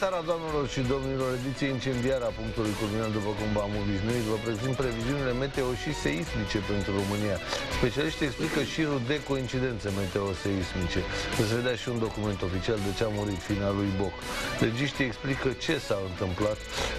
seara, doamnelor și domnilor, ediție incendiară a punctului culminant, după cum v-am obișnuit. Vă prezint previziunile meteo și seismice pentru România. Specialiștii explică șirul de coincidențe meteo-seismice. Veți vedea și un document oficial de ce a murit finalul lui Boc. Legiștii explică ce s-a întâmplat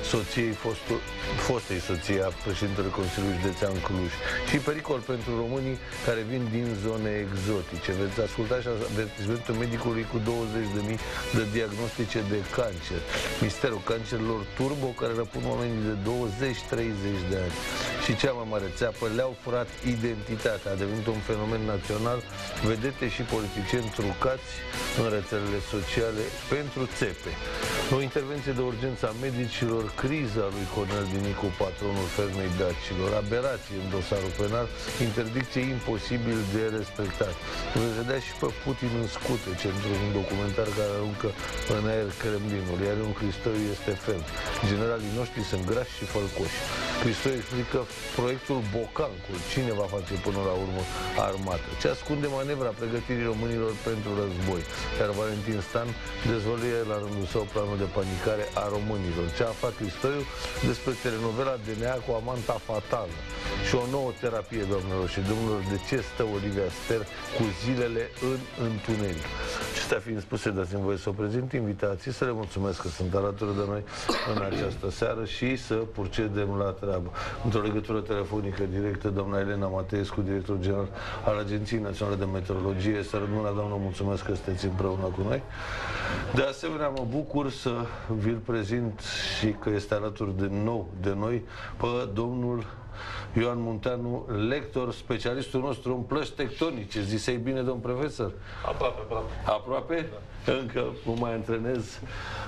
fostei soții a președintelui Consiliului Județean Cluj și pericol pentru românii care vin din zone exotice. Veți asculta și avertismentul medicului cu 20.000 de diagnostice de cancer. Misterul cancerilor turbo care răpun oamenii de 20-30 de ani. Și cea mai mare țeapă, le-au furat identitatea. A devenit un fenomen național. Vedete și politicieni trucați în rețelele sociale pentru țepe. O intervenție de urgență a medicilor, criza lui Cornel Dinicu, patronul fermei Dacilor, aberații în dosarul penal, interdicție imposibil de respectat. Veți vedea și pe Putin în scutece într-un documentar care aruncă în aer Kremlinul, iar un Cristoiu este ferm. Generalii noștri sunt grași și fălcoși. Cristoiu explică proiectul Bocancul. Cine va face până la urmă armată? Ce ascunde manevra pregătirii românilor pentru război? Iar Valentin Stan dezvăluie la rândul său planul de panicare a românilor. Ce a aflat Cristoiu despre telenovela DNA cu amanta fatală și o nouă terapie, doamnelor și domnilor, de ce stă Olivia Ster cu zilele în întuneric. Acestea fiind spuse, dați-mi voie să o prezint invitații, să le mulțumesc că sunt alături de noi în această seară și să procedem la treabă. Într-o legătură telefonică directă, doamna Elena Mateescu, director general al Agenției Naționale de Meteorologie. Să rămână, doamnă, mulțumesc că sunteți împreună cu noi. De asemenea, mă bucur să vi-l prezint și că este alături de noi pe domnul Ioan Munteanu, lector, specialistul nostru în plăci tectonice. Zisei bine, domn profesor? Aproape. Aproape? Da. Încă mă mai antrenez.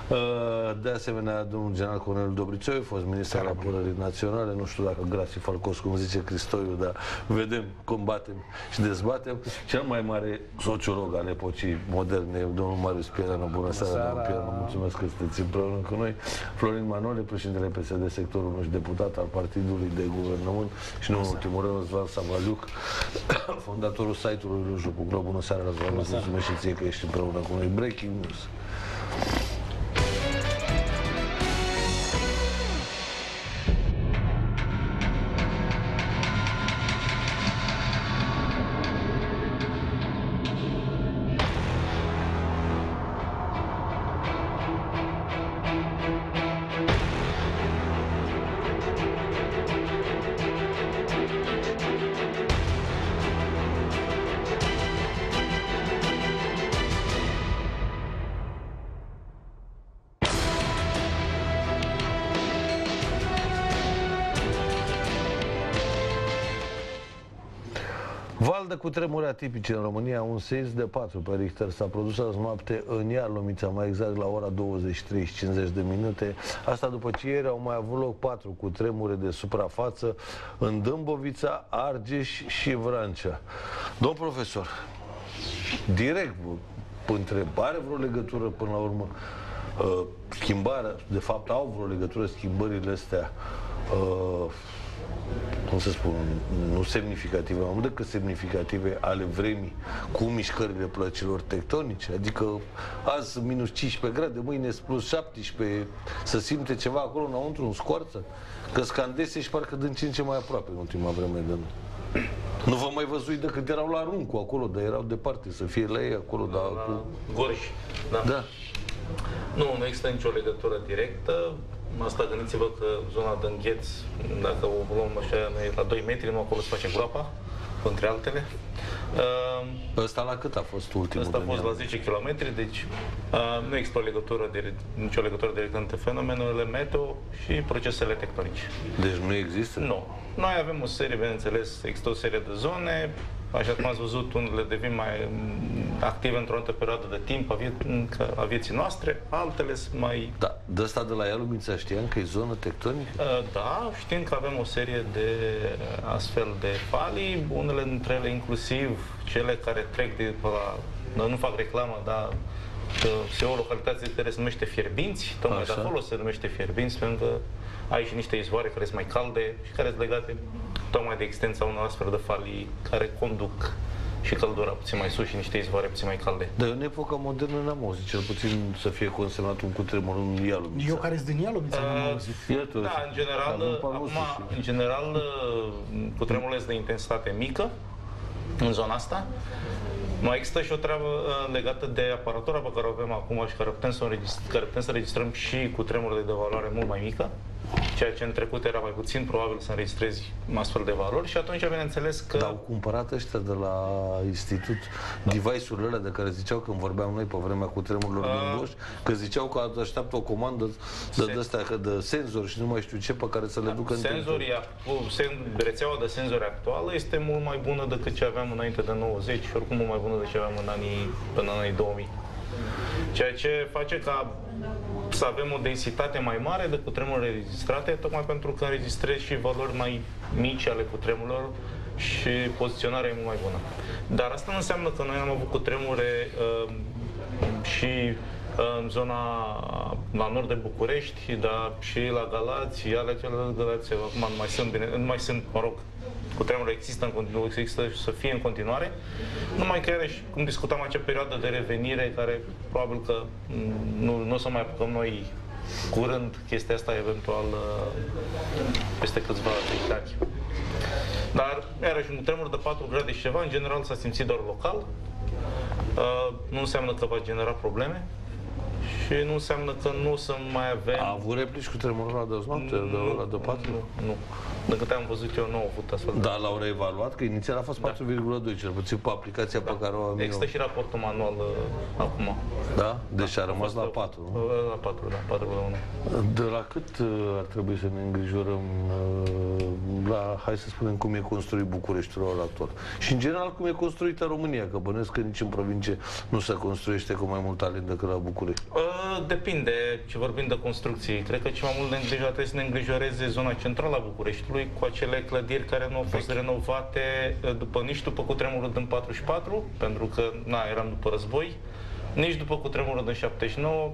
De asemenea, domnul general Cornel Dobrițoiu, fost ministru al apărării naționale. Nu știu dacă grații falcos, cum zice Cristoiu, dar vedem, combatem și dezbatem. Cel mai mare sociolog al epocii moderne, domnul Marius Pieranu. Bună seara, domnul Pieranu. Mulțumesc că sunteți împreună cu noi. Florin Manole, președintele PSD sectorul 1 și deputat al Partidului de Guvernământ. Și nu în ultimul rând, Răzvan Savaliuc, fondatorul site-ului Luju.ro. Bună seara, Răzvan. Mulțumesc și ție că ești împreună cu noi. Breaking news. Val de cutremure atipice în România, un seism de 4 pe Richter s-a produs azi noapte în Iarlomița, mai exact la ora 23:50. Asta după ce ieri au mai avut loc 4 cutremure de suprafață în Dâmbovița, Argeș și Vrancea. Domn profesor, direct întrebare, vreo legătură până la urmă, schimbarea, de fapt au vreo legătură schimbările astea, cum să spun, nu semnificative, mai mult decât semnificative, ale vremii cu mișcările plăcilor tectonice? Adică azi minus 15 grade, mâine plus 17, să simte ceva acolo înăuntru, în scoarță? Că scandese și parcă din ce în ce mai aproape în ultima vreme de noi. Nu vă mai văzui decât erau la Runcu acolo, dar erau departe, să fie la ei acolo, dar cu... Gorj, da. Da. Nu există nicio legătură directă. Asta gândiți-vă că zona de îngheț, dacă o luăm așa, la 2 metri, nu acolo se face groapa, între altele. Ăsta la cât a fost ultimul? Ăsta a fost la 10 km, deci nu există nicio legătură directă între fenomenele meteo și procesele tectonice. Deci nu există? Nu. Noi avem o serie, bineînțeles, există o serie de zone, așa cum ați văzut, unele devin mai active într-o anumită perioadă de timp a vieții noastre, altele sunt mai... Da, de asta de la Iarlomița știam că e zonă tectonică? Da, știm că avem o serie de astfel de falii, unele dintre ele inclusiv cele care trec de la... Nu fac reclamă, dar o localitate care se numește Fierbinți, tocmai de acolo se numește Fierbinți, pentru că ai și niște izvoare care sunt mai calde și care sunt legate tocmai de existența unor astfel de falii care conduc și căldura puțin mai sus și niște izvoare puțin mai calde. Dar în epoca modernă n-am auzit, cel puțin să fie consemnat un cutremur în Ialumița. Eu care sunt din Ialumița n-am auzit. Da, în general, cutremurul este de intensitate mică în zona asta. Mai există și o treabă legată de aparatura pe care o avem acum și care putem să înregistrăm și cutremurile de valoare mult mai mică, ceea ce în trecut era mai puțin probabil să înregistrezi astfel de valori și atunci, bineînțeles că... Dar au cumpărat ăștia de la institut device-urile alea de care ziceau când vorbeam noi pe vremea cutremurilor din Bosch, că ziceau că așteaptă o comandă de senzori și nu mai știu ce pe care să le ducă în rețeaua de senzori actuală este mult mai bună decât ce aveam înainte de 90 și oricum mult mai bună decât ce aveam până în anii 2000. Ceea ce face ca să avem o densitate mai mare de cutremure registrate, tocmai pentru că înregistrezi și valori mai mici ale cutremurilor și poziționarea e mult mai bună. Dar asta nu înseamnă că noi am avut cutremure și în zona la nord de București, dar și la Galați, ale celelalte Galați, acum nu mai sunt, mă rog, cutremurile există și să fie în continuare, numai că iarăși, cum discutam acea perioadă de revenire, care probabil că nu o să mai apucăm noi curând chestia asta, eventual peste câțiva ani. Dar, iarăși, un cutremur de 4 grade și ceva, în general s-a simțit doar local, nu înseamnă că va genera probleme și nu înseamnă că nu o să mai avem... A avut replici cu tremurul ăla de azi noapte, de 4? Nu. De câte am văzut eu, nu au avut astfel. Dar l-au reevaluat? Că inițial a fost 4,2, cel puțin pe aplicația pe care o am eu. Există și raportul manual acum. Da? Deci a rămas la 4, nu? La 4, da, 4,1. De la cât ar trebui să ne îngrijorăm la, hai să spunem, cum e construit Bucureștiul actual? Și în general cum e construită România, că bănesc că nici în provincie nu se construiește cu mai mult talent decât la București. Depinde ce vorbim de construcții. Cred că cel mai mult trebuie să ne îngrijoreze zona centrală a Bucureștiului, cu acele clădiri care nu au fost renovate nici după cutremurul din 44, pentru că eram după război, nici după cutremurul din 79,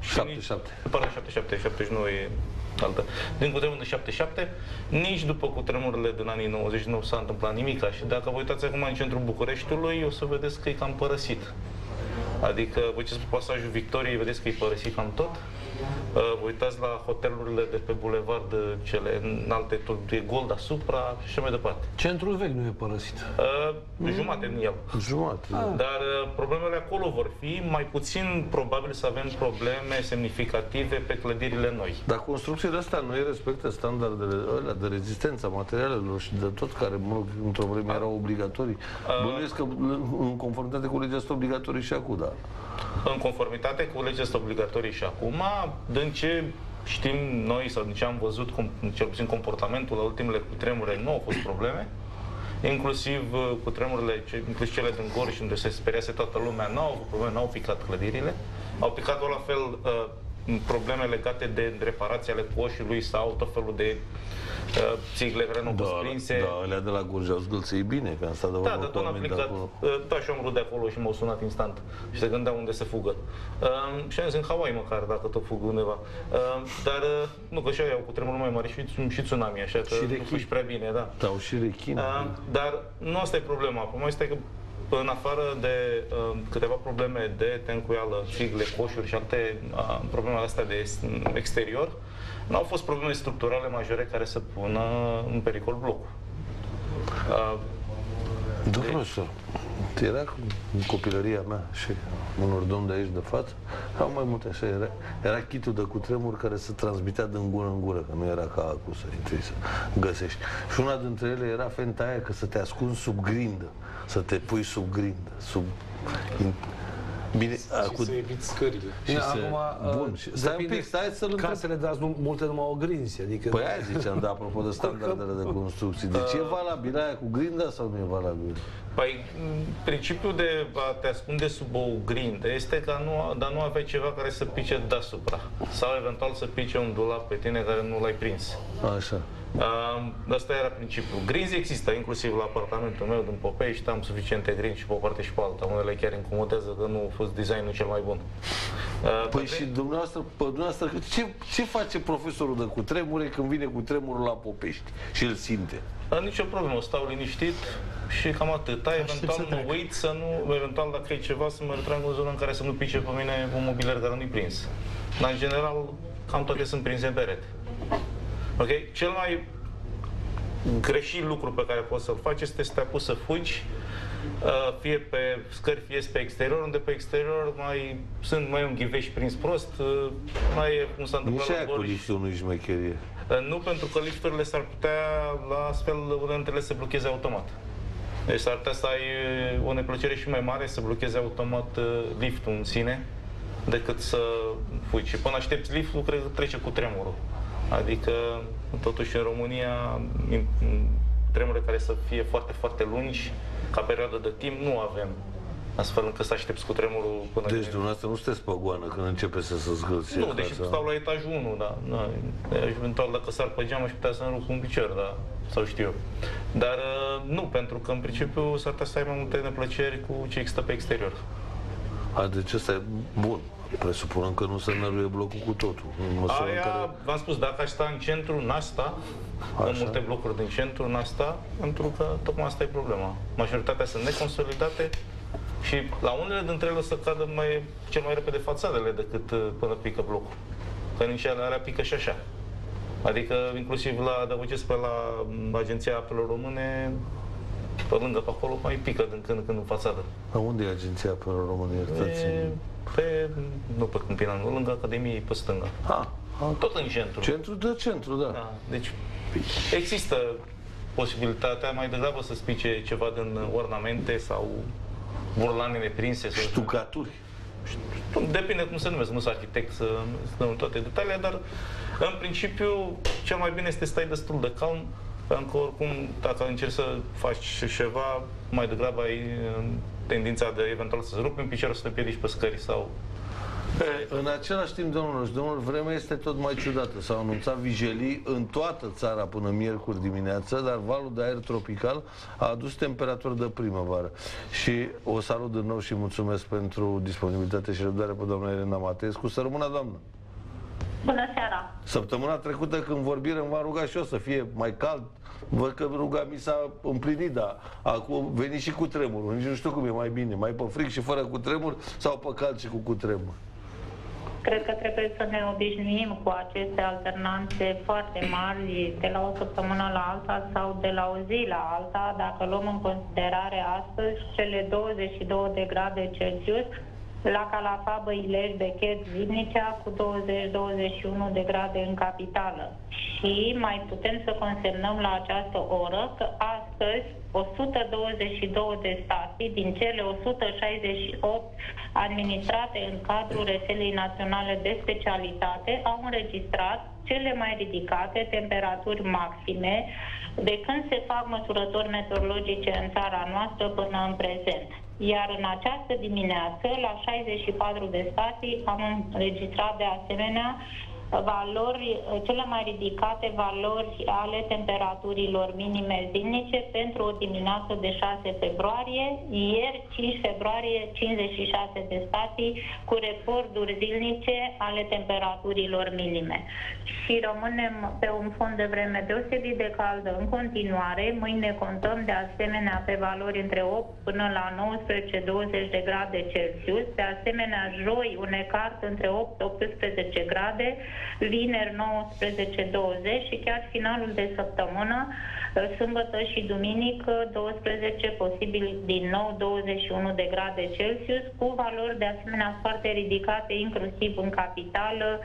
79 e altă. Din cutremurul din 77, nici după cutremurile din anii 90 nu s-a întâmplat nimic. Și dacă vă uitați acum în centrul Bucureștiului, o să vedeți că e cam părăsit. Adică, vă uitați pe pasajul Victoriei, vedeți că e părăsit cam tot. Vă uitați la hotelurile de pe bulevard, cele înalte, tot e gol deasupra și așa mai departe. Centrul vechi nu e părăsit. Jumate din el. Jumate. Dar problemele acolo vor fi mai puțin probabil să avem probleme semnificative pe clădirile noi. Dar construcțiile astea noi respectă standardele alea de rezistență a materialelor și de tot care, mă rog, într-o vreme erau obligatorii. Bănuiesc că în conformitate cu legea sunt obligatorii și acum, da. În conformitate cu legea sunt obligatorii și acum, din ce știm noi sau din ce am văzut, cel puțin comportamentul la ultimele cutremure, nu au fost probleme. Inclusiv cutremurile, inclusiv cele din Gorj, unde se speriase toată lumea, nu au avut probleme, nu au picat clădirile. Au picat la fel probleme legate de reparații ale coșului sau tot felul de țigle care nu au fost prinse. Da, alea de la Gorj au zgâlțit bine, că am stat de vorbă cu oameni de acolo. Da, și eu am rude acolo și m-au sunat instant și se gândeau unde se fugă. Și am zis în Hawaii măcar, dacă tot fug undeva. Dar nu, că și eu iau cu tremurul mai mare și tsunami, așa că nu fugi prea bine, da. Da, au și rechin. Dar nu asta e problema. Problema este că în afară de câteva probleme de tencuială, țigle, coșuri și alte probleme astea de exterior, nu au fost probleme structurale majore care să pună în pericol blocul. Da, profesor, era în copilăria mea și unor domni de aici de față, au mai multe așa, era kitul de cutremur care se transmitea din gură în gură, că nu era ca acum să intri să găsești. Și una dintre ele era fenta aia că să te ascunzi sub grindă, să te pui sub grindă, sub... Bine, și să eviți scările. Bun, stai un pic, stai să-l întreb. Casele de azi multe nu mai au grinzi, adică... Păi aia ziceam, da, apropo de standardele de construcții. Deci e valabil aia cu grinda sau nu e valabil? Păi, principiul de a te ascunde sub o grindă este că nu aveai ceva care să pice deasupra. Sau eventual să pice un dulap pe tine care nu l-ai prins. Așa. Asta era principiul. Grinzi există, inclusiv la apartamentul meu din Popești, am suficiente grinzi și pe o parte și pe alta. Unele chiar incomodează că nu a fost designul cel mai bun. Păi și dumneavoastră, ce face profesorul de cutremure când vine cutremurul la Popești și îl simte? Nicio problemă, stau liniștit și cam atât. Eventual mă uit să nu, eventual dacă e ceva să mă retrag în zona în care să nu pice pe mine un mobilier care nu-i prins. Dar în general, cam toate sunt prinse în perete. Ok? Cel mai greșit lucru pe care poți să-l faci este să te apuci să fugi, fie pe scări, fie pe exterior, unde pe exterior sunt mai un ghiveș prins prost, mai e cum s-a întâmplat la Gorj. Nici aia cu liftul nu-i șmecherie. Nu, pentru că lifturile s-ar putea, la astfel, unele să blocheze automat. Deci s-ar putea să ai o neplăcere și mai mare să blocheze automat liftul în sine, decât să fugi. Și până aștepți liftul, cred că trece cu tremurul. Adică, totuși, în România, tremure care să fie foarte, foarte lungi, ca perioadă de timp, nu avem. Astfel încât să aștepți cu tremurul până... Deci dumneavoastră nu sunteți pe goană când începe să se zgâlție. Nu, deși stau la etajul 1, da. Eventual, dacă sar pe geam, aș putea să-mi rup un picior, da. Sau știu eu. Dar nu, pentru că, în principiu, s-ar putea să ai mai multe neplăceri cu ce există pe exterior. Deci ăsta e bun. Presupunând că nu se năruie blocul cu totul. V-am spus, dacă aș sta în centru, n-aș sta. În multe blocuri din centru, n-aș sta, pentru că tocmai asta e problema. Majoritatea sunt neconsolidate și la unele dintre ele o să cadă cel mai repede fațadele decât până pică blocul. Că nici alea pică și așa. Adică, inclusiv adăugesc pe la Agenția Apelor Române, pe lângă, pe acolo, mai pică din când în când în fațadă. Unde e Agenția Apelor Române? Nu pe Câmpina, nu, lângă Academiei, pe stânga. Tot în centru. Centru, da. Deci există posibilitatea mai degrabă să spice ceva din ornamente sau burlane neprinse. Ștucaturi. Depinde cum se numesc, nu sunt arhitect să dăm toate detaliile, dar în principiu cel mai bine este să stai destul de calm, pentru că oricum dacă încerci să faci ceva, mai degrabă ai tendința de eventual să-ți rupi un picior, să te piedici pe scări sau... În același timp, domnul, vremea este tot mai ciudată. S-au anunțat vijelii în toată țara până miercuri dimineață, dar valul de aer tropical a adus temperaturi de primăvară. Și o salut din nou și mulțumesc pentru disponibilitate și răbdare pe doamna Elena Mateescu. Să rămână, doamnă! Bună seara! Săptămâna trecută, când vorbim, v-am rugat și eu să fie mai cald. Văd că ruga mi s-a împlinit, dar acum veni și cu tremurul. Nici nu știu cum e mai bine, mai pe frig și fără cutremur sau pe cald și cu cutremur. Cred că trebuie să ne obișnuim cu aceste alternanțe foarte mari de la o săptămână la alta sau de la o zi la alta, dacă luăm în considerare astăzi cele 22 de grade Celsius la Calafabă, Ilești, Bechet, Zimnicea, cu 20-21 de grade în capitală. Și mai putem să consemnăm la această oră că astăzi 122 de stații din cele 168 administrate în cadrul rețelei naționale de specialitate au înregistrat cele mai ridicate temperaturi maxime de când se fac măsurători meteorologice în țara noastră până în prezent. Iar în această dimineață, la 64 de stații, am înregistrat de asemenea valori, cele mai ridicate valori ale temperaturilor minime zilnice pentru o dimineață de 6 februarie, ieri 5 februarie 56 de stații cu recorduri zilnice ale temperaturilor minime. Și rămânem pe un fond de vreme deosebit de caldă în continuare. Mâine contăm de asemenea pe valori între 8 până la 19-20 de grade Celsius, de asemenea joi un ecart între 8-18 grade, vineri 19-20 și chiar finalul de săptămână, sâmbătă și duminică 12, posibil din nou 21 de grade Celsius, cu valori de asemenea foarte ridicate, inclusiv în capitală,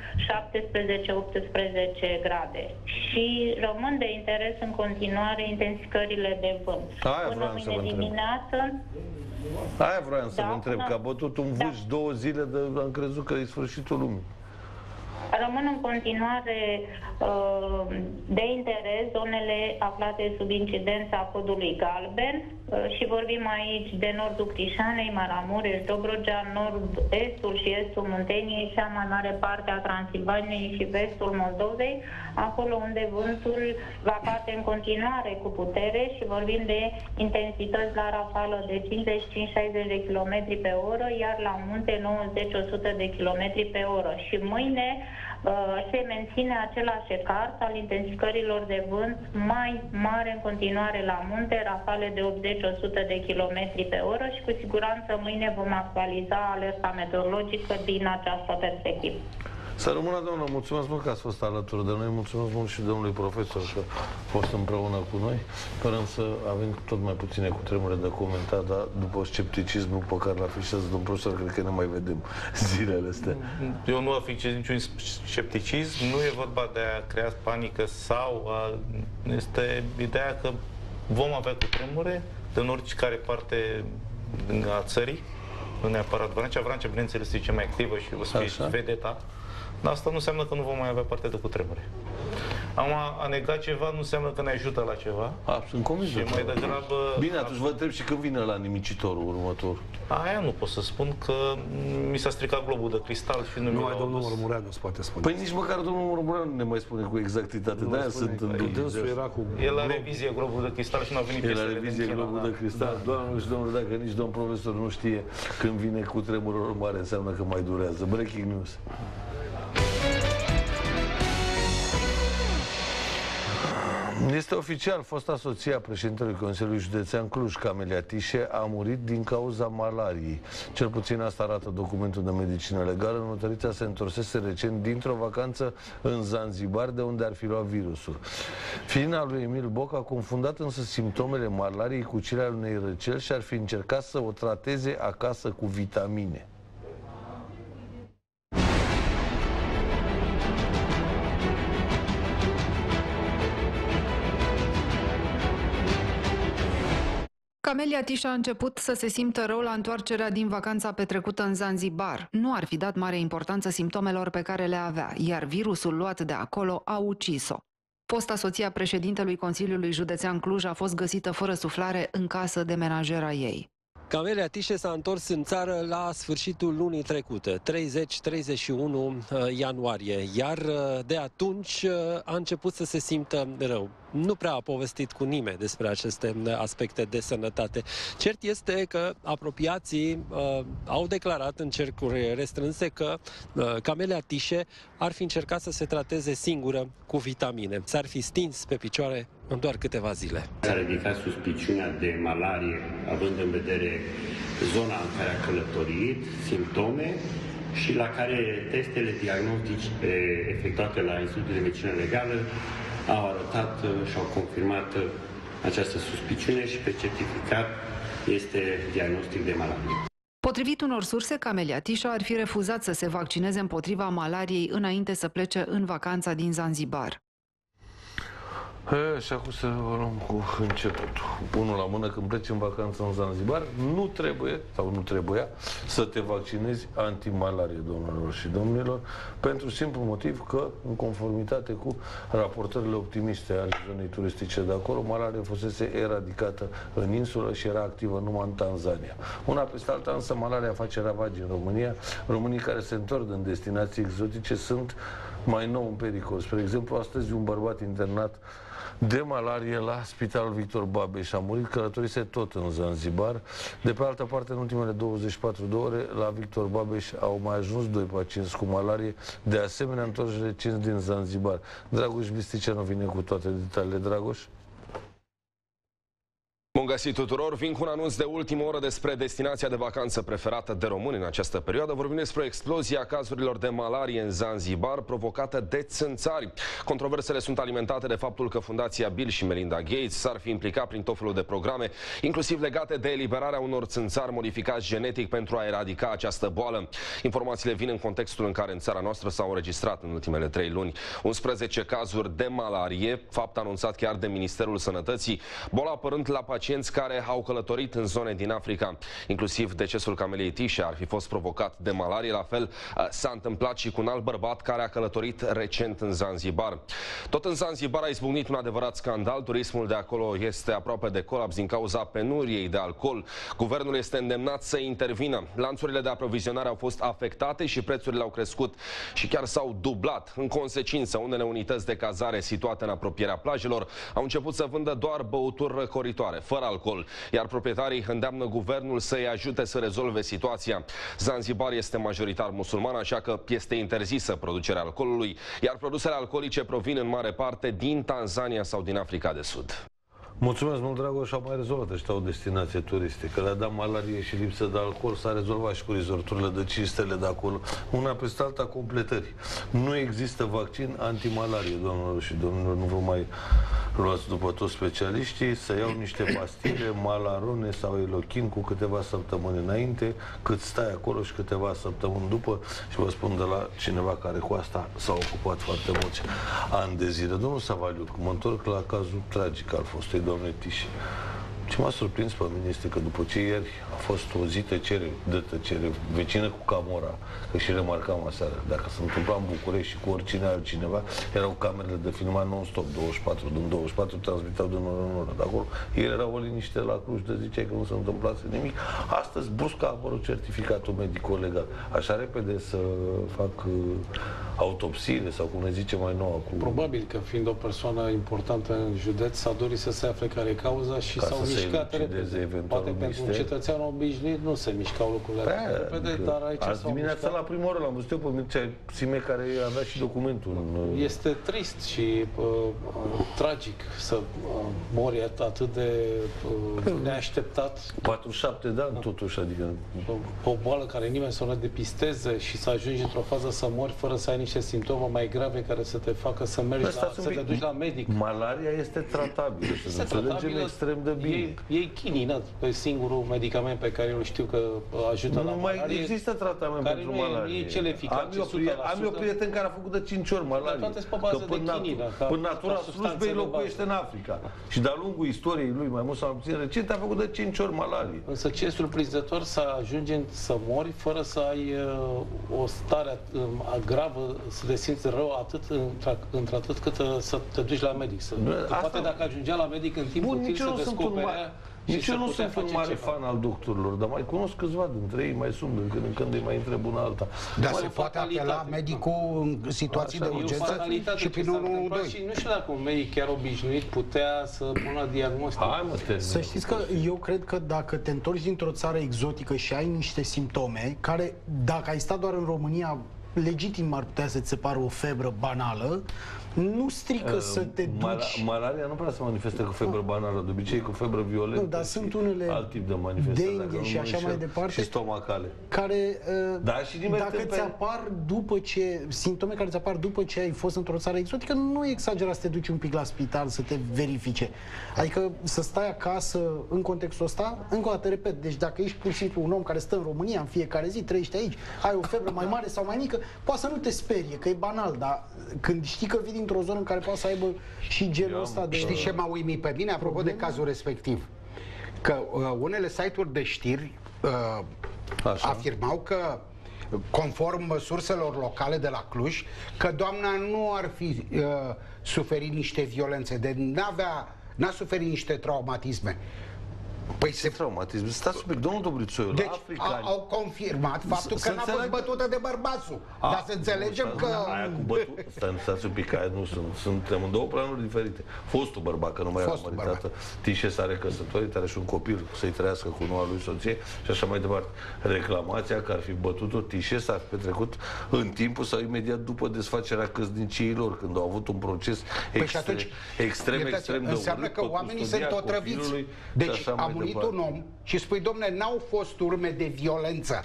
17-18 grade. Și rămân de interes în continuare intensificările de vânt. Până mâine dimineață... Aia vreau să vă întreb, că a bătut un vâș 2 zile, am crezut că e sfârșitul lumii. Rămân în continuare de interes zonele aflate sub incidența codului galben și vorbim aici de nordul Crișanei, Maramureș, Dobrogea, nord-estul și estul Munteniei, cea mai mare parte a Transilvaniei și vestul Moldovei, acolo unde vântul va bate în continuare cu putere și vorbim de intensități la rafală de 55-60 de km pe oră, iar la munte 90-100 de km pe oră. Și mâine se menține același ecart al intensificărilor de vânt mai mare în continuare la munte, rafale de 80-100 de km pe oră și cu siguranță mâine vom actualiza alerta meteorologică din această perspectivă. Să rămână, doamnă, mulțumesc mult că ați fost alături de noi, mulțumesc mult și domnului profesor că a fost împreună cu noi. Sperăm să avem tot mai puține cutremure de comentat, dar după scepticismul pe care l-afișează domnul profesor, cred că ne mai vedem zilele astea. Eu nu afișez niciun scepticism, nu e vorba de a crea panică sau este ideea că vom avea cutremure în oricare parte a țării, nu neapărat Vrancea. Vrancea, bineînțeles, e cea mai activă și o să fie vedeta. Dar asta nu înseamnă că nu vom mai avea parte de cutremure. A nega ceva nu înseamnă că ne ajută la ceva. Sunt convins. Și mai degrabă... Bine, atunci vă întreb și când vine la nimicitorul următor. Aia nu pot să spun, că mi s-a stricat globul de cristal și nu Numai domnul Mărmureanu îți poate spune. Păi nici măcar domnul Mărmureanu nu ne mai spune cu exactitate. De-aia sunt în dubii. El la revizie globul de cristal și nu a venit piesele de revizie globul de cristal. Doamnelor și domnilor, dacă nici domn profesor nu știe când vine cutremurul mare, înseamnă că mai durează. Breaking news. Este oficial, fosta soție a președintelui Consiliului Județean Cluj, Camelia Tișe, a murit din cauza malariei. Cel puțin asta arată documentul de medicină legală. Notărița se întorsese recent dintr-o vacanță în Zanzibar, de unde ar fi luat virusul. Fiina lui Emil Boc a confundat însă simptomele malariei cu cele ale unei răceli și ar fi încercat să o trateze acasă cu vitamine. Camelia Tișe a început să se simtă rău la întoarcerea din vacanța petrecută în Zanzibar. Nu ar fi dat mare importanță simptomelor pe care le avea, iar virusul luat de acolo a ucis-o. Fosta soție a președintelui Consiliului Județean Cluj a fost găsită fără suflare în casă de menajera ei. Camelia Tișe s-a întors în țară la sfârșitul lunii trecute, 30-31 ianuarie, iar de atunci a început să se simtă rău. Nu prea a povestit cu nimeni despre aceste aspecte de sănătate. Cert este că apropiații au declarat în cercuri restrânse că Camelia Tișe ar fi încercat să se trateze singură cu vitamine. S-ar fi stins pe picioare în doar câteva zile. S-a ridicat suspiciunea de malarie, având în vedere zona în care a călătorit, simptome, și la care testele diagnostice efectuate la Institutul de Medicină Legală au arătat și au confirmat această suspiciune și pe certificat este diagnostic de malarie. Potrivit unor surse, Camelia Tișe ar fi refuzat să se vaccineze împotriva malariei înainte să plece în vacanța din Zanzibar. Și acum să o luăm cu începutul. Unul la mână, când pleci în vacanță în Zanzibar, nu trebuie, sau nu trebuia, să te vaccinezi antimalarie, domnilor și domnilor, pentru simplu motiv că, în conformitate cu raportările optimiste ale zonei turistice de acolo, malaria fusese eradicată în insulă și era activă numai în Tanzania. Una peste alta, însă, malaria face ravagii în România. Românii care se întorc în destinații exotice sunt mai nou în pericol. Spre exemplu, astăzi un bărbat internat de malarie la Spitalul Victor Babeș a murit, călătorise tot în Zanzibar. De pe altă parte, în ultimele 24 de ore, la Victor Babeș au mai ajuns 2 pacienți cu malarie, de asemenea întorși recenți din Zanzibar. Dragoș Bisticeanu vine cu toate detaliile. Dragoș? Bun găsit tuturor! Vin cu un anunț de ultimă oră despre destinația de vacanță preferată de români în această perioadă. Vorbim despre explozia cazurilor de malarie în Zanzibar provocată de țânțari. Controversele sunt alimentate de faptul că Fundația Bill și Melinda Gates s-ar fi implicat prin tot felul de programe, inclusiv legate de eliberarea unor țânțari modificați genetic pentru a eradica această boală. Informațiile vin în contextul în care în țara noastră s-au înregistrat în ultimele 3 luni 11 cazuri de malarie, fapt anunțat chiar de Ministerul Sănătății, boala apărând la pacienți pacienți care au călătorit în zone din Africa. Inclusiv decesul Cameliei Tișa ar fi fost provocat de malarie. La fel s-a întâmplat și cu un alt bărbat care a călătorit recent în Zanzibar. Tot în Zanzibar a izbucnit un adevărat scandal. Turismul de acolo este aproape de colaps din cauza penuriei de alcool. Guvernul este îndemnat să intervină. Lanțurile de aprovizionare au fost afectate și prețurile au crescut și chiar s-au dublat. În consecință, unele unități de cazare situate în apropierea plajelor au început să vândă doar băuturi răcoritoare, fără alcool, iar proprietarii îndeamnă guvernul să-i ajute să rezolve situația. Zanzibar este majoritar musulman, așa că este interzisă producerea alcoolului, iar produsele alcoolice provin în mare parte din Tanzania sau din Africa de Sud. Mulțumesc mult, Dragoș, au mai rezolvat ăștia o destinație turistică. Le-a dat malarie și lipsă de alcool, s-a rezolvat și cu resorturile de 5 stele de acolo. Una peste alta completări. Nu există vaccin antimalarie, doamnelor și domnilor, nu vă mai luați după toți specialiștii, să iau niște pastile, Malarone sau Elochin cu câteva săptămâni înainte, cât stai acolo și câteva săptămâni după, și vă spun de la cineva care cu asta s-a ocupat foarte mulți ani de zile. Domnul Savaliuc, mă întorc la cazul tragic al fostei doamne Tișe. Ce m-a surprins pe mine este că după ce ieri a fost o zi de tăcere vecină cu Camora, că și remarcam aseară, dacă se întâmpla în București și cu oricine altcineva, erau camerele de filmat non-stop, 24 din 24, transmiteau din oră în oră de acolo. Ieri era o liniște la Cluj, de ziceai că nu se întâmplase nimic. Astăzi, brusc, a apărut certificatul medico-legal. Așa repede să fac autopsiile sau cum ne zice mai nou acum. Probabil că fiind o persoană importantă în județ, s-a dorit să se afle care e cauza și s-au mișcat repede. Poate pentru un cetățean obișnuit nu se mișcau lucrurile repede, dar aici azi dimineața la prima oră l-am văzut eu pe Mircea Sime, care avea și documentul. Este trist și tragic să mori atât de neașteptat. 47 de ani totuși, adică... O boală care nimeni să o depisteze și să ajungi într-o fază să mori fără să ai niște simptome mai grave care să te facă să mergi să te duci la medic. Malaria este tratabilă, să înțelegem extrem de bine. Ei chinină pe singurul medicament pe care eu știu că ajută la malarie. Nu mai există tratament pentru malarie. E cel eficace, 100%. Am eu prieten care a făcut de 5 ori malarie. Toate pe bază de chinină. Până natura slujbei locuiește în Africa. Și de-a lungul istoriei lui, mai mult sau mai puțin recent, a făcut de 5 ori malarie. Însă ce e surprinzător să ajungi să mori fără să ai o stare gravă, să te simți rău într-atât cât să te duci la medic. Poate dacă ajungea la medic în timp util să descoperea. Nici eu nu sunt un mare fan al doctorilor, dar mai cunosc câțiva dintre ei, mai sunt din când în când îi mai întreb una alta. Dar se poate apela medicul în situații de urgență și prin 112. Și nu știu dacă un medic chiar obișnuit putea să pună diagnostic. Să știți că eu cred că dacă te întorci dintr-o țară exotică și ai niște simptome care, dacă ai stat doar în România, legitim ar putea să-ți se pară o febră banală, nu strică să te duci... Malaria nu prea se manifestă cu febră banală, de obicei cu febră violentă. Nu, dar sunt unele alt tip de manifestări, dengue și așa mai departe, și stomacale. Care, și dacă ți apar după ce, simptome care ți apar după ce ai fost într-o țară exotică, nu e exagerat să te duci un pic la spital să te verifice. Adică să stai acasă în contextul ăsta, încă o dată repet, deci dacă ești pur și simplu un om care stă în România în fiecare zi, trăiești aici, ai o febră mai mare sau mai mică, poate să nu te sperie, că e banal, dar când știi că vii dintr-o zonă în care poate să aibă și genul ăsta de... Știi ce m-a uimit pe mine, apropo de cazul respectiv? Că unele site-uri de știri afirmau că, conform surselor locale de la Cluj, că doamna nu ar fi suferit niște violențe, n-a suferit niște traumatisme. Păi ce traumatism? Stați un pic, domnul Dobrițoiu, deci africani... au confirmat faptul că n-a fost bătută de bărbatul. Dar să înțelegem că... Aia cu bătut... Stați un pic, aia nu suntem în două planuri diferite. Fostul bărbat, că nu mai era măritată, Tișe s-a recăsătorit, are și un copil să-i trăiască cu noua lui soție și așa mai departe. Reclamația că ar fi bătut-o Tișe s-a petrecut în timpul sau imediat după desfacerea căsniciei lor, când au avut un proces extrem de urât. Înseamnă că oamenii sunt otrăviți. Deci a murit un om și spui, domne, n-au fost urme de violență.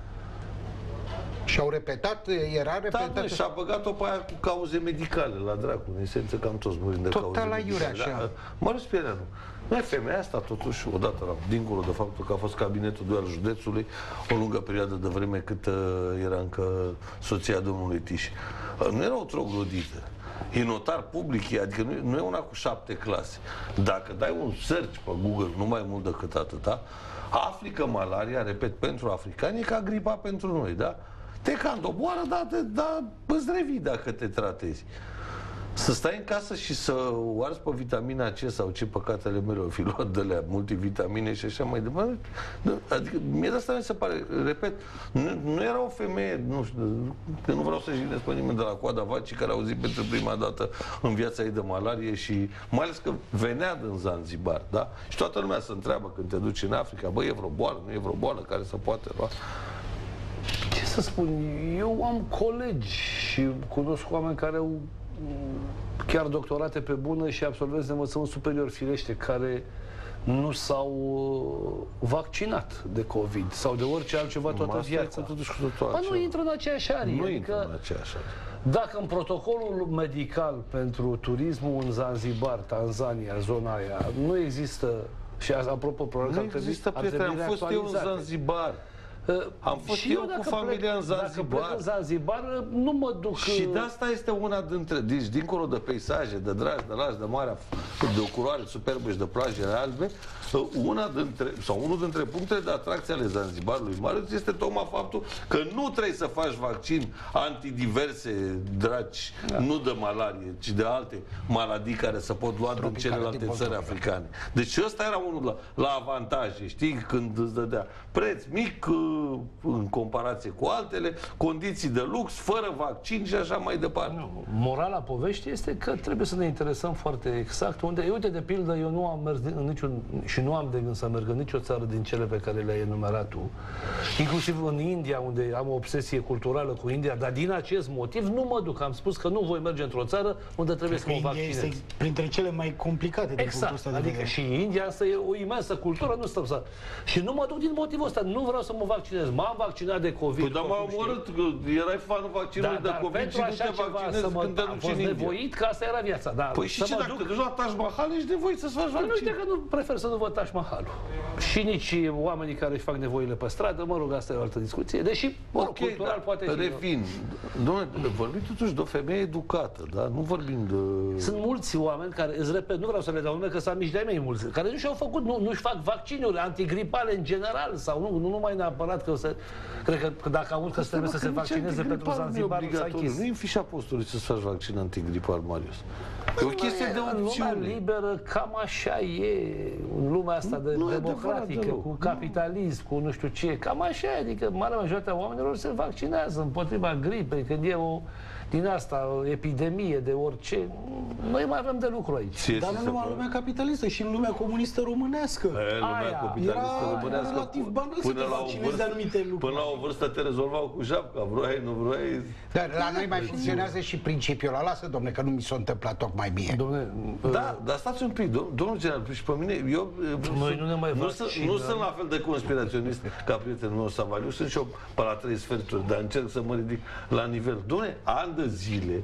Și au repetat, era repetat. Da, și-a băgat-o pe aia cu cauze medicale, la dracu, în esență cam toți murim de cauze medicale. Tot la iurea, așa. Marius Piereanu, noi femeia asta totuși, odată, dincolo de faptul că a fost cabinetul 2 al județului, o lungă perioadă de vreme cât era încă soția domnului Tiș. Nu era o troglodită. E notar public, adică nu e una cu 7 clase. Dacă dai un search pe Google, nu mai mult decât atâta, afli că malaria, repet, pentru africani e ca gripa pentru noi, da? Te candoboară, dar îți revii dacă te tratezi. Să stai în casă și să o arzi pe vitamina C sau ce păcatele mele o fi luat de alea multivitamine și așa mai departe. Adică mie de asta mi se pare, repet, nu era o femeie, nu știu, că nu vreau să jignesc pe nimeni de la coada vacii care a auzit pentru prima dată în viața ei de malarie și mai ales că venea din Zanzibar, da? Și toată lumea se întreabă când te duci în Africa, bă, e vreo boală, nu e vreo boală care să poate lua? Ce să spun, eu am colegi și cunosc oameni care au chiar doctorate pe bună și absolvenți de învățământ superior, firește, care nu s-au vaccinat de COVID sau de orice altceva toată viața. Nu intră în aceeași arie. Nu intră în aceeași arie. Dacă în protocolul medical pentru turismul în Zanzibar, Tanzania, zona aia, nu există, și apropo, probabil nu există, prieteni, am fost eu în Zanzibar. Am fost eu cu familia în Zanzibar. Dacă plec în Zanzibar, nu mă duc... Și de asta este una dintre... Deci, dincolo de peisaje, de dragi, de lași, de marea, de o culoare superbă și de plajele albe, unul dintre punctele de atracție ale Zanzibarului Marius este tocmai faptul că nu trebuie să faci vaccin antidiverse dragi, nu de malarie, ci de alte maladii care se pot lua din celelalte țări africane. Deci ăsta era unul la avantaje, știi, când îți dădea preț mic în comparație cu altele, condiții de lux, fără vaccin și așa mai departe. Morala poveștii este că trebuie să ne interesăm foarte exact unde. Uite, de pildă, eu nu am mers în niciun, și nu am de gând să merg în nicio țară din cele pe care le-ai enumerat tu, inclusiv în India, unde am o obsesie culturală cu India, dar din acest motiv nu mă duc. Am spus că nu voi merge într-o țară unde trebuie să mă vaccinez. Este printre cele mai complicate. Exact, adică și India asta e o imensă cultură, nu stăm să... Și nu mă duc din motivul ăsta, nu vreau să mă vaccinez. M-am vaccinat de COVID. Păi, dar m-am omorât, că erai fanul vaccinului de COVID și nu te vaccinezi când te duci în India. Am fost nevoit, că asta era viața. Păi și ce, dacă te duci la Taj Mahal, ești nevoit să-ți faci vaccin? Nu știu că nu prefer să nu văd Taj Mahalul. Și nici oamenii care își fac nevoile pe stradă, mă rog, asta e o altă discuție. Deși, cultural poate fi... Revin. Dom'le, vorbim totuși de o femeie educată, da? Nu vorbim de... Sunt mulți oameni care, îți repet, nu vreau să le dau nume, că sunt amici de-ai mei mulți, care nu și-au făcut, nu-și fac vaccinuri antigripale în general, sau nu numai neapărat că o să... Cred că dacă aud că trebuie să se vaccineze pentru Zanzibar, s-a închis. Nu e în fișa postului să-ți faci vaccin antigripal, Marius. E o chestie de opțiune. În lumea liberă, cam așa e. În lumea asta de democratică, cu capitalism, cu nu știu ce, cam așa e. Adică marea majoritatea oamenilor se vaccinează împotriva gripei, când e o din asta, epidemie de orice. Noi mai avem de lucru aici. Dar nu numai în lumea capitalistă, și în lumea comunistă românească. Lumea capitalistă românească, relativ banal să te vaccinezi de anumite lucruri. Până la o vârstă te rezolvau cu japca, vroiai, nu vroiai. Dar la noi mai funcționează și principiul ăla, lasă, domne, că nu mi s-a întâmplat tocmai mie. Da, dar stați un pic, domnul general, și pe mine, eu noi nu ne mai nu sunt la fel de conspiraționist ca prietenul meu Savaliu, sunt și eu pe la 3 sferturi, dar încerc să mă ridic la nivel. Dom'le, ani de zile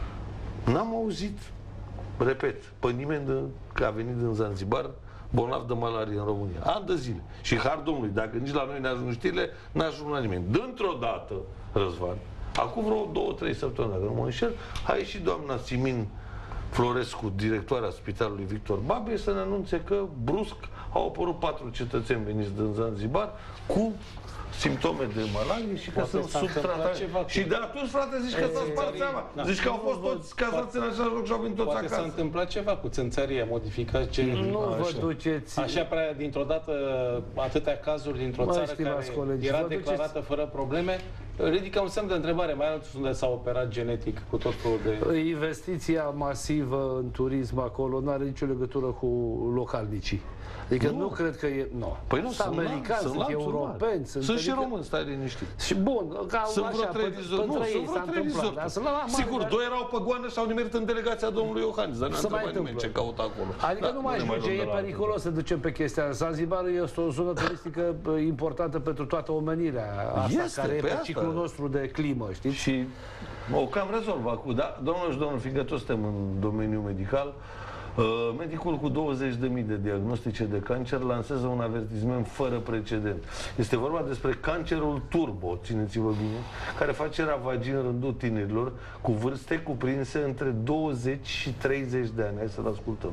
n-am auzit, repet, pe nimeni că a venit din Zanzibar bolnav de malarie în România. Ani de zile. Și har Domnului, dacă nici la noi ne ajung știrile, n-ajung la nimeni. Dintr-o dată, Răzvan, acum vreo 2-3 săptămâni, dacă nu mă înșel, a ieșit doamna Simin Florescu, directoarea Spitalului Victor Babe, să ne anunțe că brusc au apărut 4 cetățeni veniți din Zanzibar cu simptome de malarie și că sunt subtratați. Și de atunci, frate, zici că s-a spart seama. Zici că au fost toți cazați în același loc și au venit toți acasă. Poate s-a întâmplat ceva cu țânțăria, modificat ce... Nu vă duceți... Așa prea, dintr-o dată, atâtea cazuri dintr-o țară care era declarată fără probleme, ridică un semn de întrebare, mai ales unde s-a operat genetic cu tot felul de... Investiția masivă în turism acolo nu are nicio legătură cu localnicii. Adică nu cred că e... Nu. Păi nu, sunt americani, sunt europeni, sunt și români, stai liniștit. Și bun, ca sunt vreo 3 vizori. Nu, sunt vreo 3 vizori. Sigur, 2 erau pe goană și au nimerit în delegația domnului Iohannis, dar n-a întrebat nimeni ce caută acolo. Adică nu mai ajunge, e periculos să ducem pe chestia. Zanzibar este o zonă turistică importantă pentru toată omenirea asta, care e pe ciclul nostru de climă, știți? Și o cam rezolvă acum, da? Domnul și domnul, fiindcă toți suntem în domeniul medical, Medicul cu 20.000 de diagnostice de cancer lansează un avertisment fără precedent. Este vorba despre cancerul turbo, țineți-vă bine, care face ravagii în rândul tinerilor cu vârste cuprinse între 20 și 30 de ani. Hai să-l ascultăm.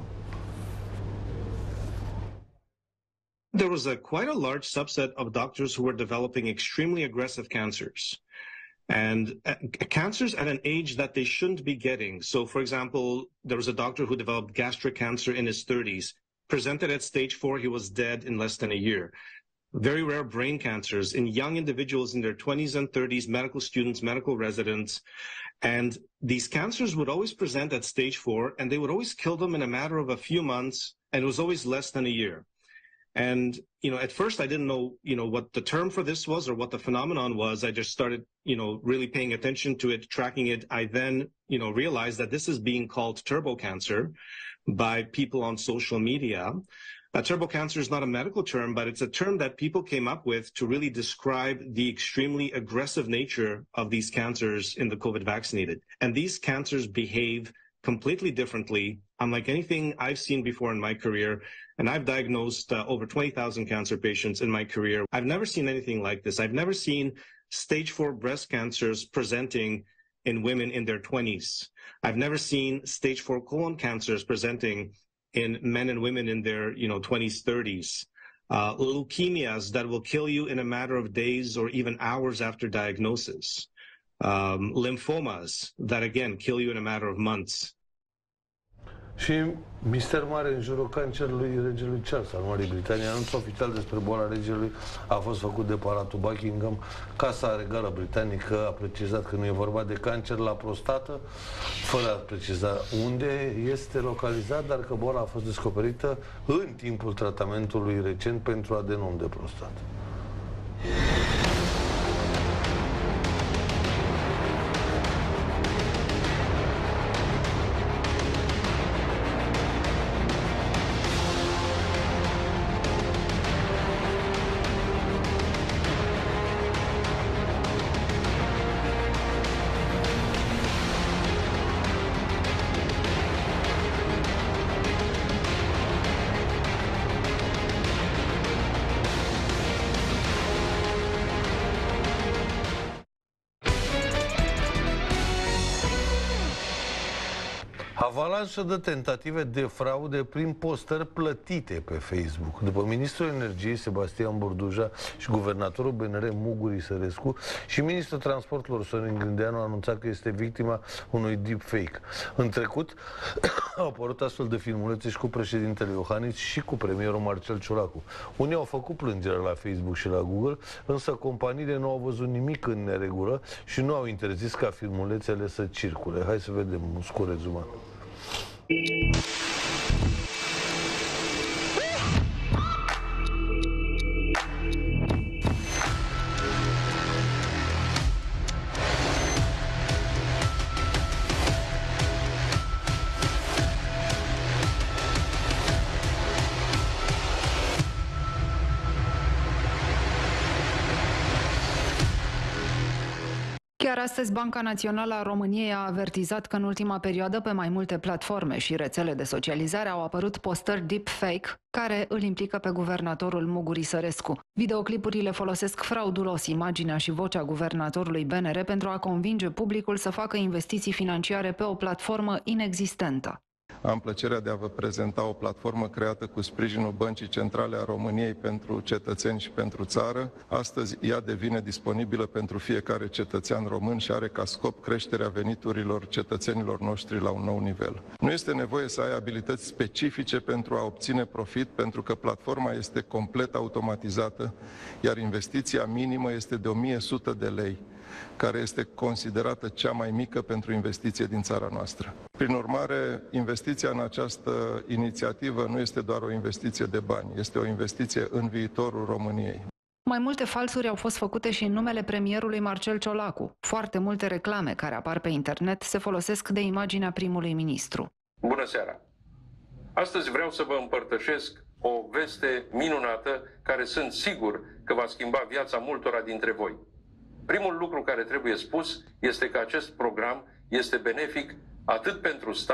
There was quite a large subset of doctors who were developing extremely aggressive cancers. And cancers at an age that they shouldn't be getting. So, for example, there was a doctor who developed gastric cancer in his 30s. Presented at stage 4, he was dead in less than a year. Very rare brain cancers in young individuals in their 20s and 30s, medical students, medical residents. And these cancers would always present at stage 4, and they would always kill them in a matter of a few months, and it was always less than a year. And, at first I didn't know, what the term for this was or what the phenomenon was. I just started, really paying attention to it, tracking it. I then, realized that this is being called turbo cancer by people on social media. Turbo cancer is not a medical term, but it's a term that people came up with to really describe the extremely aggressive nature of these cancers in the COVID vaccinated. And these cancers behave completely differently, unlike anything I've seen before in my career. And I've diagnosed over 20,000 cancer patients in my career. I've never seen anything like this. I've never seen stage 4 breast cancers presenting in women in their 20s. I've never seen stage 4 colon cancers presenting in men and women in their 20s, 30s. Leukemias that will kill you in a matter of days or even hours after diagnosis. Lymphomas that, again, kill you in a matter of months. Și mister mare în jurul cancerului regelui Charles al Marii Britanii. Anunțul oficial despre boala regelui a fost făcut de Palatul Buckingham. Casa Regală Britanică a precizat că nu e vorba de cancer la prostată, fără a preciza unde este localizat, dar că boala a fost descoperită în timpul tratamentului recent pentru adenom de prostată. Avalanșă de tentative de fraude prin postări plătite pe Facebook. După ministrul energiei Sebastian Burduja și guvernatorul BNR Muguri Sărescu și ministrul transporturilor Sorin Grindeanu a anunțat că este victima unui deepfake. În trecut au apărut astfel de filmulețe și cu președintele Iohannis și cu premierul Marcel Ciolacu. Unii au făcut plângere la Facebook și la Google, însă companiile nu au văzut nimic în neregulă și nu au interzis ca filmulețele să circule. Hai să vedem un scurt rezumat. Chiar astăzi, Banca Națională a României a avertizat că în ultima perioadă pe mai multe platforme și rețele de socializare au apărut postări deepfake care îl implică pe guvernatorul Muguri Sărescu. Videoclipurile folosesc fraudulos imaginea și vocea guvernatorului BNR pentru a convinge publicul să facă investiții financiare pe o platformă inexistentă. Am plăcerea de a vă prezenta o platformă creată cu sprijinul Băncii Centrale a României pentru cetățeni și pentru țară. Astăzi ea devine disponibilă pentru fiecare cetățean român și are ca scop creșterea veniturilor cetățenilor noștri la un nou nivel. Nu este nevoie să ai abilități specifice pentru a obține profit, pentru că platforma este complet automatizată, iar investiția minimă este de 1100 de lei, care este considerată cea mai mică pentru investiție din țara noastră. Prin urmare, investiția în această inițiativă nu este doar o investiție de bani, este o investiție în viitorul României. Mai multe falsuri au fost făcute și în numele premierului Marcel Ciolacu. Foarte multe reclame care apar pe internet se folosesc de imaginea primului ministru. Bună seara! Astăzi vreau să vă împărtășesc o veste minunată care sunt sigur că va schimba viața multora dintre voi. Primul lucru care trebuie spus este că acest program este benefic atât pentru stat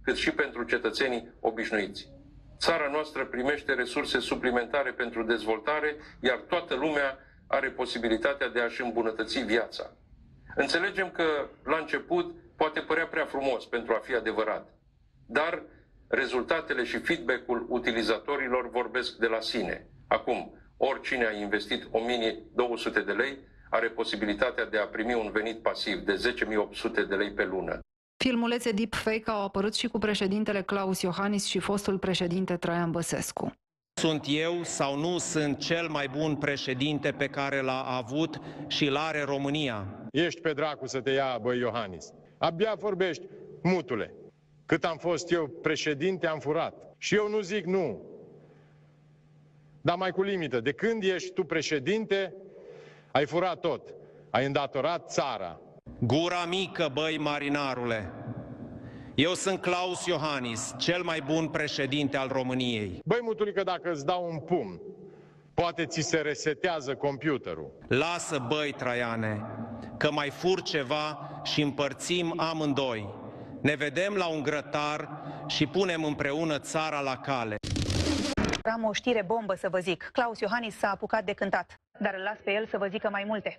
cât și pentru cetățenii obișnuiți. Țara noastră primește resurse suplimentare pentru dezvoltare, iar toată lumea are posibilitatea de a-și îmbunătăți viața. Înțelegem că, la început, poate părea prea frumos pentru a fi adevărat, dar rezultatele și feedback-ul utilizatorilor vorbesc de la sine. Acum, oricine a investit 1200 de lei are posibilitatea de a primi un venit pasiv de 10.800 de lei pe lună. Filmulețe deepfake au apărut și cu președintele Klaus Iohannis și fostul președinte Traian Băsescu. Sunt eu sau nu sunt cel mai bun președinte pe care l-a avut și l-are România? Ești pe dracu să te ia, băi Iohannis. Abia vorbești, mutule. Cât am fost eu președinte, am furat. Și eu nu zic nu. Dar mai cu limită. De când ești tu președinte, ai furat tot. Ai îndatorat țara. Gura mică, băi marinarule. Eu sunt Klaus Iohannis, cel mai bun președinte al României. Băi mutulică, dacă îți dau un pumn, poate ți se resetează computerul. Lasă, băi Traiane, că mai fur ceva și împărțim amândoi. Ne vedem la un grătar și punem împreună țara la cale. Am o știre bombă să vă zic. Klaus Iohannis s-a apucat de cântat, dar îl las pe el să vă zică mai multe.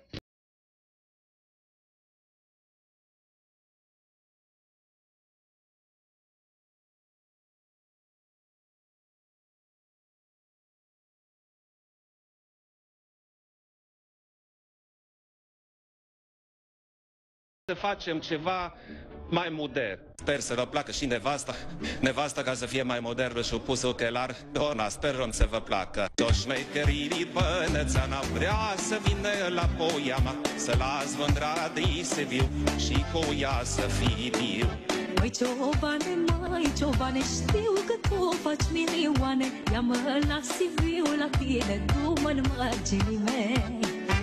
Să facem ceva mai modern. Sper să vă placă și nevasta ca să fie mai modernă și-o pus ochelar. Ona, sperăm să vă placă. Toți șmecherii bănățana vrea să vină la poiama, să las vândra de Sibiu și cu ea să fii viu. Măi ciobane, știu că tu faci milioane, ia-mă la Sibiu la tine, du-mă în marginii mei.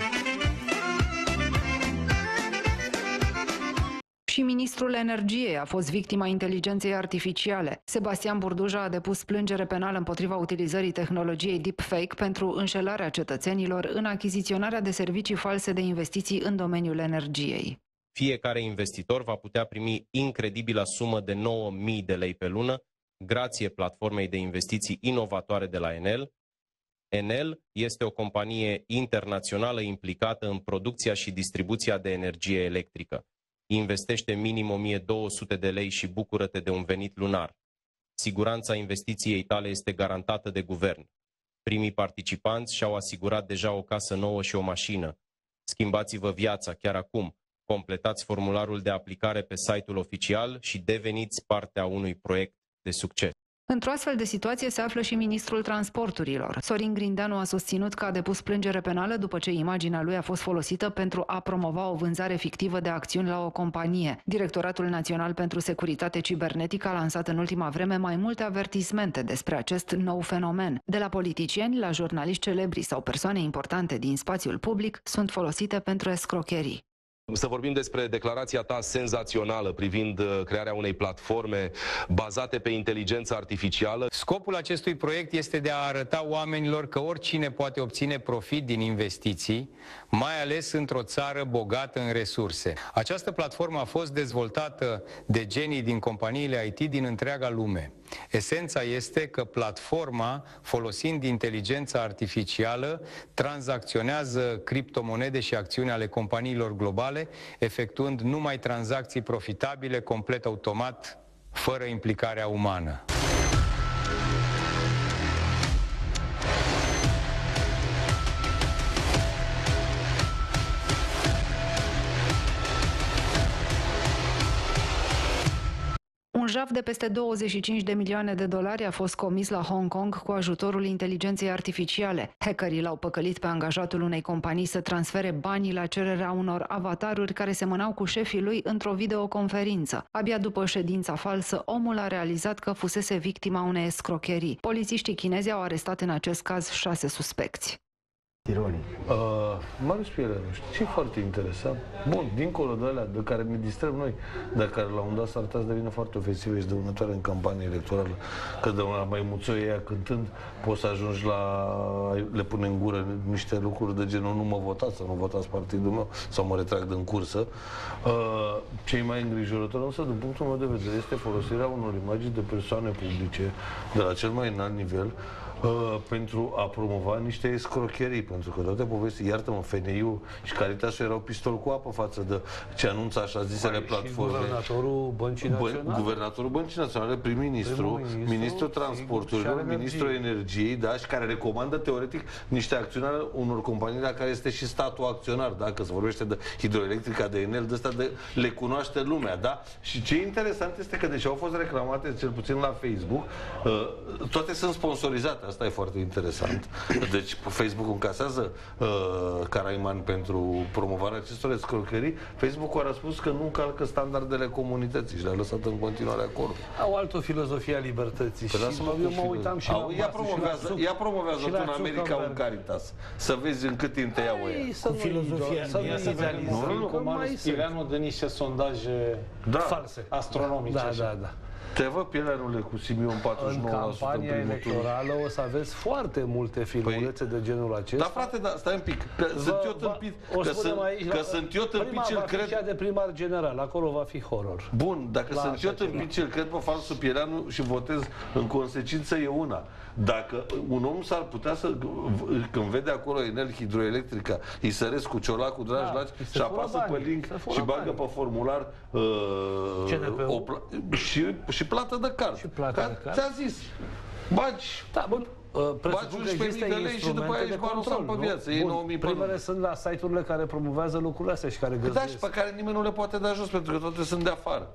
Și ministrul energiei a fost victima inteligenței artificiale. Sebastian Burduja a depus plângere penală împotriva utilizării tehnologiei deepfake pentru înșelarea cetățenilor în achiziționarea de servicii false de investiții în domeniul energiei. Fiecare investitor va putea primi incredibila sumă de 9.000 de lei pe lună, grație platformei de investiții inovatoare de la Enel. Enel este o companie internațională implicată în producția și distribuția de energie electrică. Investește minim 1.200 de lei și bucură-te de un venit lunar. Siguranța investiției tale este garantată de guvern. Primii participanți și-au asigurat deja o casă nouă și o mașină. Schimbați-vă viața chiar acum. Completați formularul de aplicare pe site-ul oficial și deveniți parte a unui proiect de succes. Într-o astfel de situație se află și ministrul transporturilor. Sorin Grindeanu a susținut că a depus plângere penală după ce imaginea lui a fost folosită pentru a promova o vânzare fictivă de acțiuni la o companie. Directoratul Național pentru Securitate Cibernetică a lansat în ultima vreme mai multe avertismente despre acest nou fenomen. De la politicieni la jurnaliști celebri sau persoane importante din spațiul public sunt folosite pentru escrocherii. Să vorbim despre declarația ta senzațională privind crearea unei platforme bazate pe inteligență artificială. Scopul acestui proiect este de a arăta oamenilor că oricine poate obține profit din investiții, mai ales într-o țară bogată în resurse. Această platformă a fost dezvoltată de genii din companiile IT din întreaga lume. Esența este că platforma, folosind inteligența artificială, tranzacționează criptomonede și acțiuni ale companiilor globale, efectuând numai tranzacții profitabile, complet automat, fără implicarea umană. Un jaf de peste 25 de milioane de dolari a fost comis la Hong Kong cu ajutorul inteligenței artificiale. Hackerii l-au păcălit pe angajatul unei companii să transfere banii la cererea unor avataruri care semănau cu șefii lui într-o videoconferință. Abia după ședința falsă, omul a realizat că fusese victima unei escrocherii. Polițiștii chinezi au arestat în acest caz 6 suspecți. Tirolii. Marius Pielenu, știi, foarte interesant. Bun, dincolo de alea de care ne distrăm noi, dar care la un moment dat s-ar putea să devină foarte ofensive și dăunătoare în campanie electorală, că de la maimuțoi ea cântând poți să ajungi la... le pune în gură niște lucruri de genul nu mă votați sau nu votați partidul meu sau mă retrag din cursă. Cei mai îngrijorători, însă, din punctul meu de vedere, este folosirea unor imagini de persoane publice de la cel mai înalt nivel pentru a promova niște escrocherii, pentru că toate povestii, iartă-mă, FNI-ul și Caritasul erau pistol cu apă față de ce anunță așa zisele platforme. Guvernatorul Băncii Naționale. Guvernatorul Băncii Naționale, prim-ministru, ministrul transporturilor, ministrul energiei, da, și care recomandă teoretic niște acțiuni ale unor companii la care este și statul acționar, da, că se vorbește de hidroelectrica, de Enel, de ăsta le cunoaște lumea, da? Și ce interesant este că deși au fost reclamate, cel puțin la Facebook, toate sunt sponsorizate. Asta e foarte interesant. Deci Facebook încasează Caraiman pentru promovarea acestor escrocherii. Facebook a răspuns că nu încalcă standardele comunității și le-a lăsat în continuare acolo. Au altă filozofie a libertății și eu mă uitam și ea promovează tot în America un Caritas. Să vezi în cât timp te iau ea. Cu filozofia. Că Marius Pielenu dă niște sondaje false, astronomice. Da. Te văd, Pieleanule, cu Simion 49% în campania electorală o să aveți foarte multe filmulețe de genul acesta. Da, frate, da, stai un pic, că sunt eu tâmpit, că sunt eu tâmpit și-l cred... Prima de primar general, acolo va fi horror. Bun, dacă sunt eu tâmpit și-l cred pe falsul Pieleanu și votez în consecință, e una. Dacă un om s-ar putea să, când vede acolo Enel Hidroelectrica, îi săresc cu ciolacul, dragi laci, și apasă pe link și bagă pe formular și plată de card. Ți-a zis, bagi... Da, bun. Bagi 11.000 de lei și după aia ești barosat pe viață. Primele sunt la site-urile care promovează lucrurile astea și care găzduiesc. Da, și pe care nimeni nu le poate da jos, pentru că toate sunt de afară.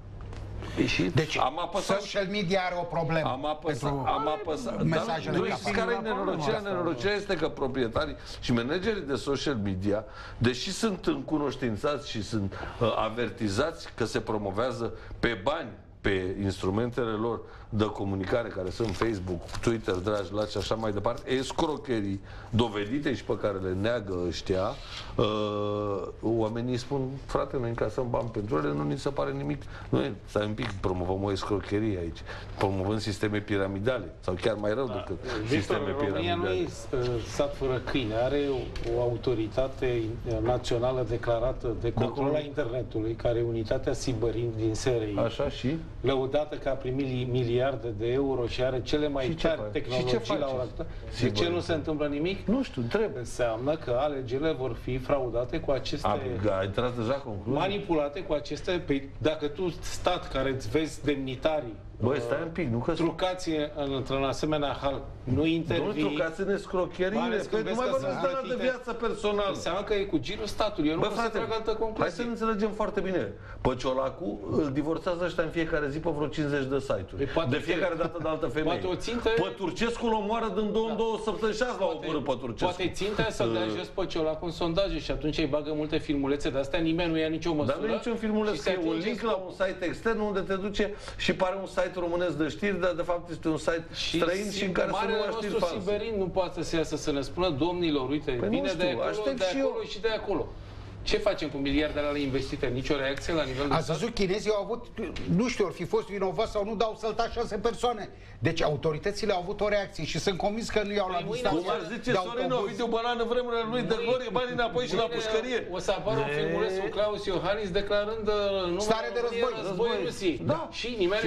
Deci, social media are o problemă. Am apăsat. Mesajele care nenorocirea este că proprietarii și managerii de social media, deși sunt încunoștințați și sunt avertizați că se promovează pe bani pe instrumentele lor de comunicare, care sunt Facebook, Twitter, dragi laci și așa mai departe, escrocherii dovedite și pe care le neagă ăștia, oamenii spun, frate, noi încasăm bani pentru ele, nu ni se pare nimic. Noi, stai un pic, promovăm o escrocherie aici, promovăm sisteme piramidale, sau chiar mai rău decât sisteme piramidale. România nu e sat fără câine, are o autoritate națională declarată de control a internetului, care e unitatea Siberin din SRI. Așa și? Lăudată că a primit miliarde de euro și are cele mai tari tehnologii la ora actuală. De ce nu se întâmplă nimic? Nu știu, trebuie. Înseamnă că alegerile vor fi fraudate cu aceste... Ai tras deja concluzii? Manipulate cu aceste... Dacă tu, stat, care îți vezi demnitarii, băi, stai un pic, nu că... trucați într-un asemenea hal, nu intervii... Nu trucați în escrocherile, că nu mai vorbesc de altă viață personală. Înseamnă că e cu girul statului, eu nu pot să trag altă concluzie. Hai să ne înțelegem foarte bine. Pe Ciolacu îl divorțează ăștia în fiecare zi pe vreo 50 de site-uri. De fiecare dată de altă femeie. Pe Turcescu îl omoară din 2 săptămâni și azi l-au omorât pe Turcescu. Poate ținta să dea jos pe Ciolacu în sondaje și atunci îi bagă multe filmulețe de astea, nimeni nu ia nicio măsură. Dar nu e niciun filmuleț, e un link la un site extern unde te duce și pare un site românesc de știri, dar de fapt este un site străin și în care se numără știri false. Siberin nu poate să iasă să ne spună, domnilor, uite, vine de acolo și de acolo. Ce facem cu miliardele ale investite? Nicio reacție la nivel de Ați văzut, chinezii au avut, nu știu, ori fi fost vinovați sau nu, dar au săltat 6 persoane. Deci autoritățile au avut o reacție și sunt convins că nu i-au la distanță. Cum ar zice Sorin Ovidiu Bălan în vremurile lui de glorie, banii înapoi și la pușcărie. O să apară un filmuleț cu Claus Iohannis declarând stare de război Rusiei. Da. Și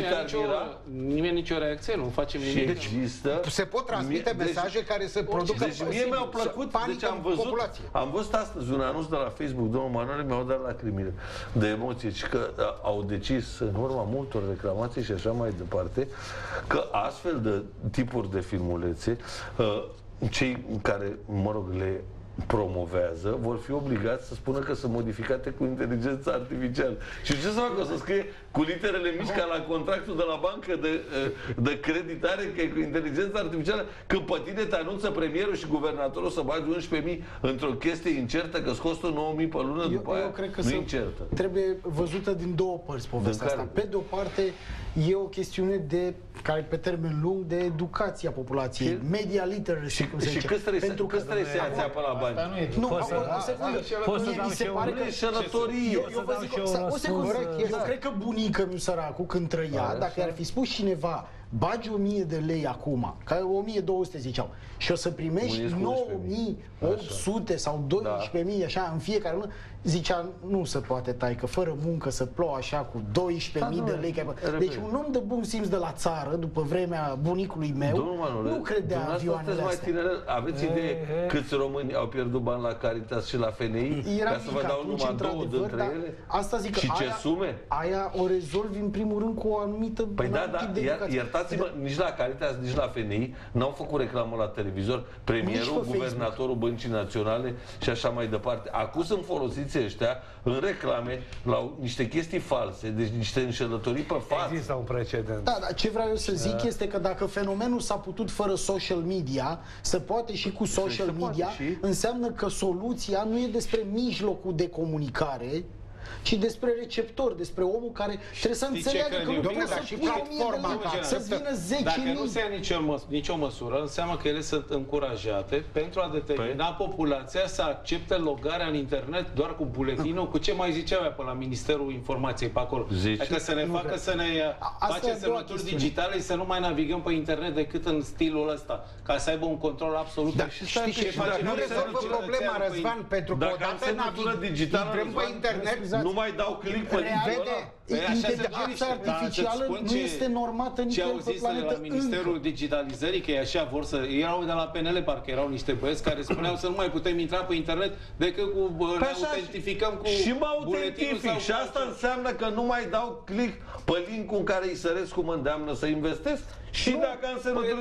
nimeni nicio reacție, nu facem nimic. Deci se pot transmite mesaje care să producă deci mie mi-au plăcut, deci am văzut astăzi un anunț de la Facebook, domnul Manuel, mi-au dat lacrimile de emoție și că au decis în urma multor reclamații și așa mai departe că astfel de tipuri de filmulețe cei care, mă rog, le promovează vor fi obligați să spună că sunt modificate cu inteligența artificială. Și ce să facă? O să scrie cu literele mici ca la contractul de la bancă de creditare, că e cu inteligența artificială, când pe tine te anunță premierul și guvernatorul să bagi 11.000 într-o chestie incertă, că-ți costă 9.000 pe lună, după aia cred că nu incertă. Trebuie văzută din două părți povestea asta. Pe de o parte, e o chestiune care pe termen lung de educație a populației, media literacy, cum se zice. Și cât trebuie să ia țeapă la bani? Nu, o secundă. Mi se pare că șelătorie. O secundă. Eu cred că bunica mi săracu, când trăia, dacă ar fi spus cineva, bagi 1000 de lei acum, ca 1200 ziceau, și o să primești 9800 sau 12.000 așa în fiecare lună, zicea, nu se poate, taică, fără muncă să plouă așa cu 12.000 de lei. Deci un om de bun simț de la țară, după vremea bunicului meu, nu credea avioanele astea. Aveți idee câți români au pierdut bani la Caritas și la FNI? Ca să vă dau numai două dintre ele? Asta zic, și ce sume? Aia o rezolvi în primul rând cu o anumită tip de educație. Iertați-mă, nici la Caritas, nici la FNI n-au făcut reclamă la televizor. Premierul, guvernatorul Băncii Naționale și așa mai departe. Acum sunt folosiți ăștia în reclame la niște chestii false, deci niște înșelătorii pe față. Există un precedent. Da, dar ce vreau eu să zic este că dacă fenomenul s-a putut fără social media, se poate și cu social media, înseamnă că soluția nu e despre mijlocul de comunicare, ci despre receptor, despre omul care trebuie să înțeleagă că nu trebuie să pui 1000 de lei, să vină 10.000. Dacă nu se ia nicio măsură, înseamnă că ele sunt încurajate pentru a determina populația să accepte logarea în internet doar cu buletinul, cu ce mai ziceau pe la Ministerul Informației pe acolo. Adică să ne facă să ne facem semnături digitale și să nu mai navigăm pe internet decât în stilul ăsta, ca să aibă un control absolut. Da, știi ce face? Nu rezolvă problema, Răzvan, pentru că odată intrăm pe internet, nu mai dau click pe inteligența artificială nu este normată nicăieri pe planetă la Ministerul Digitalizării, că e așa, vor să... Erau de la PNL, parcă erau niște băieți care spuneau să nu mai putem intra pe internet decât cu... ne autentificăm cu... Și mă autentific și asta înseamnă că nu mai dau click pe link-ul în care îi săresc cum îndeamnă să investesc. Și dacă am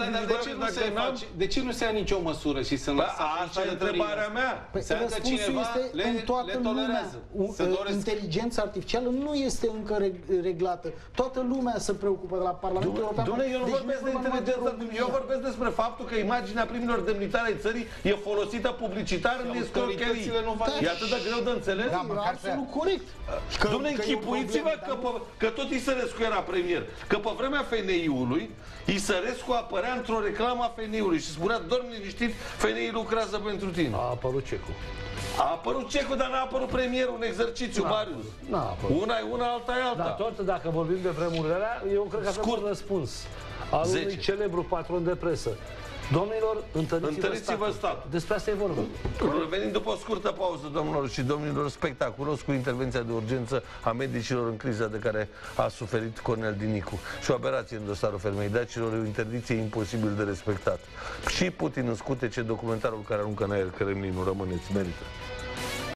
semnături de ce nu se ia nicio măsură și să lăsă asta e întrebarea mea. Răspunsul este în toată lumea. Inteligența artificială nu este încă reglată. Toată lumea se preocupă de la Parlamentul European. Eu nu vorbesc de inteligența artificială, eu vorbesc despre faptul că imaginea primilor demnitari ai țării e folosită publicitar în escrocherii. E atât de greu de înțeles? Absolut corect. Dom'le, închipuiți-vă că tot Isărescu era premier. Că pe vremea FNI-ului Isărescu apărea într-o reclamă a FNI-ului și spunea, dormi liniștit, FNI lucrează pentru tine. A apărut cecul. A apărut cecul, dar n-a apărut premierul în exercițiu, Marius. Una e una, alta e alta. Dar tot dacă vorbim de vremurile alea, eu cred că avem un răspuns al unui celebru patron de presă. Domnilor, întăriți-vă statul. Despre asta e vorba. Revenim după o scurtă pauză, domnilor și domnilor, spectaculos cu intervenția de urgență a medicilor în criza de care a suferit Cornel Dinicu. Și o aberație în dosarul fermei dacilor, o interdicție imposibil de respectat. Și Putin în scutece, documentarul care aruncă în aer Kremlinul. Rămâneți, merită.